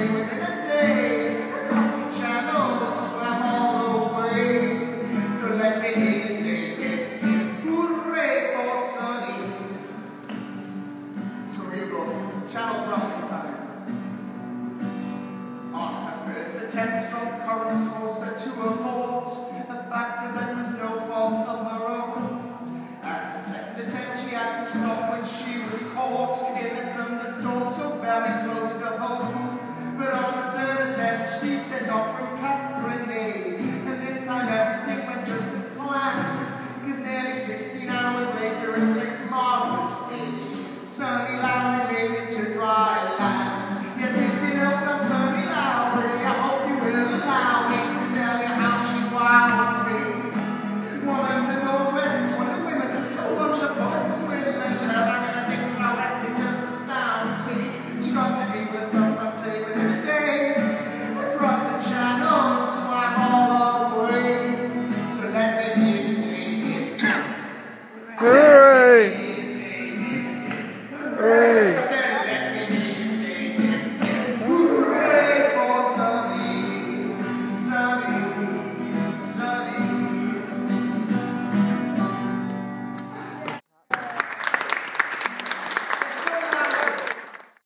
say within a day, across the channel, swam all the way. So let me hear you sing it, hooray for Sunny. So here you go, channel crossing time. On her first attempt, stroke